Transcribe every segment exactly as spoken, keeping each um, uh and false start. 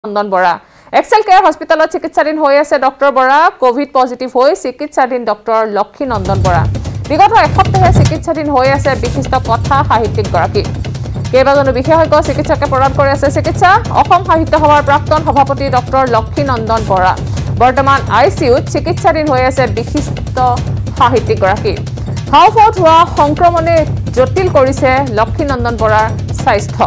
Nandan Bora. Excel Care Hospital চিকিৎসাধীন হৈ আছে ডক্টৰ বৰা কোভিড পজিটিভ হৈ চিকিৎসাধীন ডক্টৰ লক্ষী নন্দন বৰা বিগত এসপ্তাহে চিকিৎসাধীন হৈ আছে বিশিষ্ট কথা সাহিত্যিক গৰাকী কেইবাজনো বিশেষজ্ঞ চিকিৎসকে প্ৰদান কৰি আছে চিকিৎসা অসম সাহিত্য সভাৰ প্ৰাক্তন সভাপতি ডক্টৰ লক্ষী নন্দন বৰা বৰ্তমান আইসিইউত চিকিৎসাধীন হৈ আছে বিশিষ্ট সাহিত্যিক গৰাকী হাওফাওত হোৱা সংক্ৰমণে জটিল কৰিছে লক্ষী নন্দন বৰাৰ স্বাস্থ্য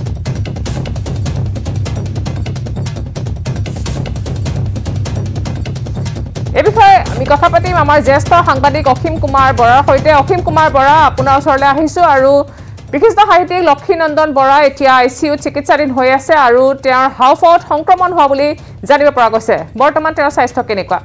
এই বিষয়ে আমি কথা পাতিম আমাৰ জ্যেষ্ঠ সাংবাদিক অসীম কুমাৰ বৰাৰ সৈতে অসীম কুমাৰ বৰা আপোনাৰ ওচৰলৈ আহিছো আৰু বিশিষ্ট সাহিত্যিক লক্ষী নন্দন বৰা এতিয়া আইসিইউ চিকিৎসাধীন হৈ আছে আৰু তেওঁৰ হাওফাওত সংক্ৰমণ হোৱা বুলি জানিব পৰা গৈছে বৰ্তমান তেওঁৰ স্বাস্থ্য কেনেকুৱা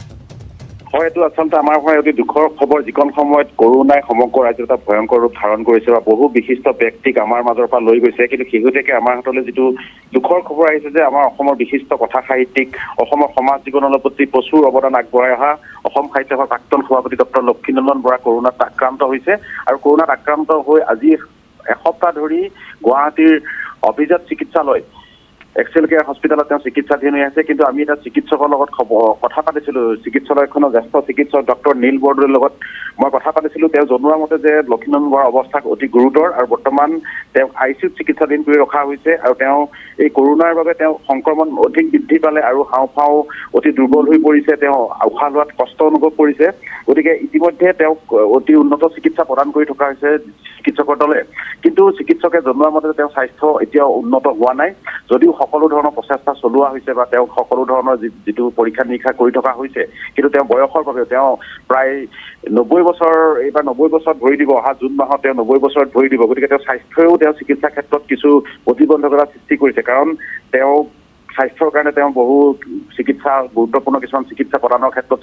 হয়তো আসলতে আমাৰ হয় অতি দুখৰ খবৰ যিকন সময়ত কৰোনাই সমগ্ৰ ৰাজ্যত এটা ভয়ংকৰ ৰূপ ধাৰণ কৰিছে বা বহু বিশিষ্ট ব্যক্তিক আমাৰ মাজৰ পৰা লৈ গৈছে কিন্তু হিহুতেকে আমাৰ হাতলৈ যিটো দুখৰ খবৰ আহিছে যে আমাৰ অসমৰ বিশিষ্ট কথা সাহিত্যিক অসমৰ সমাজ জীৱনৰ প্ৰতি প্ৰচুৰ অৱদান আগবঢ়াই অহা অসম সাহিত্য সভাৰ প্ৰাক্তন সভাপতি ডক্টৰ লক্ষী নন্দন বৰা কৰোনাত আক্ৰান্ত হৈছে আৰু কৰোনাত আক্ৰান্ত হৈ আজি এসপ্তাহ ধৰি গুৱাহাটীৰ অভিজাত চিকিৎসালয় এক্সেল কেয়াৰ হস্পিটালত তেওঁ চিকিৎসাধীন হৈ আছে কিন্তু আমি এটা চিকিৎসকৰ লগত কথা পাতিছিলো চিকিৎসালয়খনৰ জ্যেষ্ঠ চিকিৎসক ডক্টৰ নীল বৰদলৈৰ লগত মই কথা পাতিছিলো তেওঁ জনোৱা মতে যে লক্ষী নন্দন বৰাৰ অৱস্থা অতি গুৰুতৰ আৰু বৰ্তমান তেওঁ আইসিইউত চিকিৎসাধীন কৰি ৰখা হৈছে আৰু তেওঁ এই কৰোনাৰ বাবে তেওঁ সংক্ৰমণ অধিক বৃদ্ধি পালে আৰু হাওফাও অতি দুৰ্বল হৈ পৰিছে তেওঁ উশাহ লোৱাত কষ্ট অনুভৱ কৰিছে গতিকে ইতিমধ্যে তেওঁক অতি উন্নত চিকিৎসা প্ৰদান কৰি থকা হৈছে চিকিৎসকৰ দলে কিন্তু চিকিৎসকে জনোৱা মতে তেওঁৰ স্বাস্থ্য এতিয়াও উন্নত হোৱা নাই যদিও সকলো ধৰণৰ প্ৰচেষ্টা চলোৱা হৈছে বা তেওঁ সকলো ধৰণৰ যিটো পৰীক্ষা নিৰীক্ষা কৰি থকা হৈছে কিন্তু তেওঁ বয়সৰ বাবে তেওঁ প্ৰায় নব্বৈ বছৰ এইবাৰ নব্বৈ বছৰত ভৰি দিব অহা জুন মাহত তেওঁ নব্বৈ বছৰত ভৰি দিব গতিকে তেওঁ স্বাস্থ্যও তেওঁ চিকিৎসা ক্ষেত্ৰত কিছু প্ৰতিবন্ধকতা সৃষ্টি কৰিছে কাৰণ তেওঁ স্বাস্থ্যৰ কাৰণে তেওঁ বহু চিকিৎসা গুৰুত্বপূৰ্ণ কিছুমান চিকিৎসা প্ৰদানৰ ক্ষেত্ৰত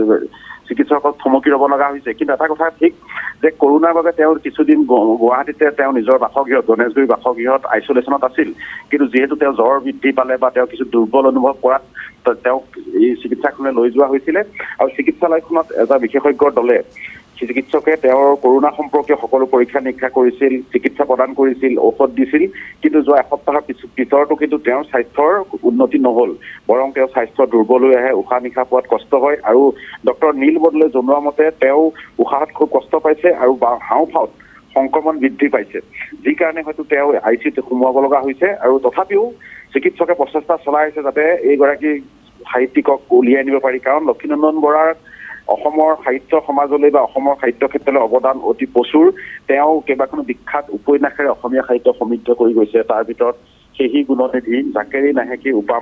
চিকিৎসকক থমকি ৰ'ব লগা হৈছে কিন্তু এটা কথা ঠিক যে কৰোনাৰ বাবে তেওঁৰ কিছুদিন গুৱাহাটীতে তেওঁ নিজৰ বাসগৃহত গণেশগুৰি বাসগৃহত আইচলেশ্যনত আছিল কিন্তু যিহেতু তেওঁ জ্বৰ বৃদ্ধি পালে বা তেওঁ কিছু দুৰ্বল অনুভৱ কৰাত তেওঁক এই চিকিৎসালয়লৈ লৈ যোৱা হৈছিলে আৰু চিকিৎসালয়খনত এটা বিশেষজ্ঞৰ দলে চিকিৎসকে তেওঁৰ কৰোনা সম্পৰ্কীয় সকলো পৰীক্ষা নিৰীক্ষা কৰিছিল চিকিৎসা প্ৰদান কৰিছিল ঔষধ দিছিল কিন্তু যোৱা এসপ্তাহৰ পিছতো কিন্তু তেওঁৰ স্বাস্থ্যৰ উন্নতি নহ'ল বৰং তেওঁৰ স্বাস্থ্য দুৰ্বল হৈ আহে উশাহ নিশাহ পোৱাত কষ্ট হয় আৰু ডক্টৰ নীল বৰদলৈ জনোৱা মতে তেওঁ উশাহত খুব কষ্ট পাইছে আৰু হাওফাওত সংক্ৰমণ বৃদ্ধি পাইছে যি কাৰণে হয়তো তেওঁ আইচিইউত সোমোৱাব লগা হৈছে আৰু তথাপিও চিকিৎসকে প্ৰচেষ্টা চলাই আছে যাতে এইগৰাকী সাহিত্যিকক উলিয়াই আনিব পাৰি কাৰণ লক্ষী নন্দন বৰাৰ অসমৰ সাহিত্য সমাজলৈ বা অসমৰ সাহিত্য ক্ষেত্ৰলৈ অৱদান অতি প্ৰচুৰ তেওঁ কেইবাখনো বিখ্যাত উপন্যাসেৰে অসমীয়া সাহিত্য সমৃদ্ধ কৰি গৈছে তাৰ ভিতৰত সেহি গুণনিধি জাকেৰি নাহেকি উপাম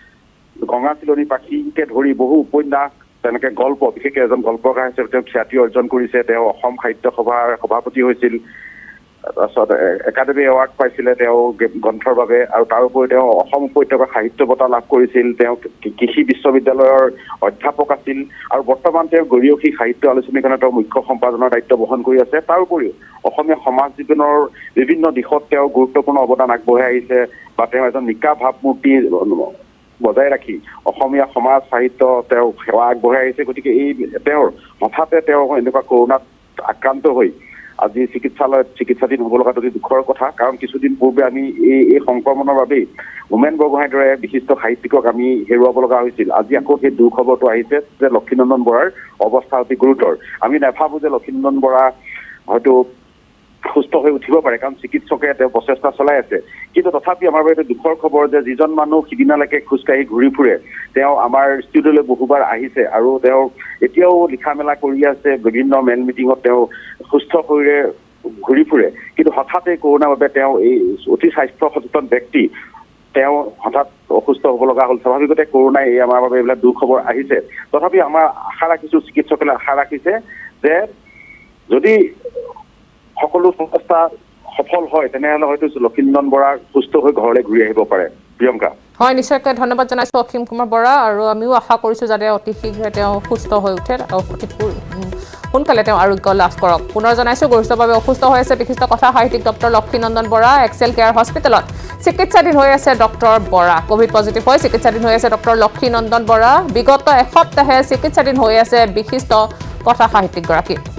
গঙা চিলনী পাখিকে ধৰি বহু উপন্যাস তেনেকে গল্প বিশেষকৈ এজন গল্পকাৰ হিচাপে তেওঁ খ্যাতি অৰ্জন কৰিছে তেওঁ অসম সাহিত্য সভাৰ সভাপতি হৈছিল তাৰপিছত একাডেমি এৱাৰ্ড পাইছিলে তেওঁ গ্ৰন্থৰ বাবে আৰু তাৰ উপৰি তেওঁ অসম উপত্যকা সাহিত্য বঁটা লাভ কৰিছিল তেওঁ কৃষি বিশ্ববিদ্যালয়ৰ অধ্যাপক আছিল আৰু বৰ্তমান তেওঁ গৰিয়সী সাহিত্য আলোচনীখনৰ তেওঁ মুখ্য সম্পাদনৰ দায়িত্ব বহন কৰি আছে তাৰ উপৰিও অসমীয়া সমাজ জীৱনৰ বিভিন্ন দিশত তেওঁ গুৰুত্বপূৰ্ণ অৱদান আগবঢ়াই আহিছে বা তেওঁ এজন নিকা ভাৱমূৰ্তি বজাই ৰাখি অসমীয়া সমাজ সাহিত্য তেওঁ সেৱা আগবঢ়াই আহিছে গতিকে এই তেওঁৰ হঠাতে তেওঁ এনেকুৱা কৰোনাত আক্ৰান্ত হৈ আজি চিকিৎসালয়ত চিকিৎসাধীন হ'ব লগা অতি দুখৰ কথা কাৰণ কিছুদিন পূৰ্বে আমি এই এই সংক্ৰমণৰ বাবেই হোমেন বৰগোহাঁইৰ দৰে বিশিষ্ট সাহিত্যিকক আমি হেৰুৱাব লগা হৈছিল আজি আকৌ সেই দুখবৰটো আহিছে যে লক্ষী নন্দন বৰাৰ অৱস্থা অতি গুৰুতৰ আমি নাভাবোঁ যে লক্ষী নন্দন বৰা হয়তো সুস্থ হৈ উঠিব পাৰে কাৰণ চিকিৎসকে তেওঁ প্ৰচেষ্টা চলাই আছে কিন্তু তথাপি আমাৰ বাবে দুখৰ খবৰ যে যিজন মানুহ সিদিনালৈকে খোজকাঢ়ি ঘূৰি ফুৰে তেওঁ আমাৰ ষ্টুডিঅ'লৈ বহুবাৰ আহিছে আৰু তেওঁ এতিয়াও লিখা মেলা কৰি আছে বিভিন্ন মেল মিটিঙত তেওঁ সুস্থ শৰীৰে ঘূৰি ফুৰে কিন্তু হঠাতে কৰোনাৰ বাবে তেওঁ এই অতি স্বাস্থ্য সচেতন ব্যক্তি তেওঁ হঠাৎ অসুস্থ হ'ব লগা হ'ল স্বাভাৱিকতে কৰোনাই এই আমাৰ বাবে এইবিলাক দুখবৰ আহিছে তথাপি আমাৰ আশা ৰাখিছোঁ চিকিৎসকলে আশা ৰাখিছে যে যদি সকলো প্ৰচেষ্টা সফল হয় তেনেহ'লে হয়তো লক্ষী নন্দন বৰা সুস্থ হৈ ঘৰলৈ ঘূৰি আহিব পাৰে প্ৰিয়ংকা হয় নিশ্চয়কৈ ধন্যবাদ জনাইছোঁ অসীম কুমাৰ বৰা আৰু আমিও আশা কৰিছোঁ যাতে অতি শীঘ্ৰে তেওঁ সুস্থ হৈ উঠে আৰু অতি সোনকালে তেওঁ আৰোগ্য লাভ কৰক পুনৰ জনাইছোঁ গুৰুত্বভাৱে অসুস্থ হৈ আছে বিশিষ্ট কথা সাহিত্যিক doctor Lakshmi Nandan Bora Excel care হস্পিটেলত চিকিৎসাধীন হৈ আছে ডক্টৰ বৰা কোভিড পজিটিভ হৈ চিকিৎসাধীন হৈ আছে ডক্টৰ লক্ষী নন্দন বৰা বিগত এসপ্তাহে চিকিৎসাধীন হৈ আছে বিশিষ্ট কথা সাহিত্যিক গৰাকী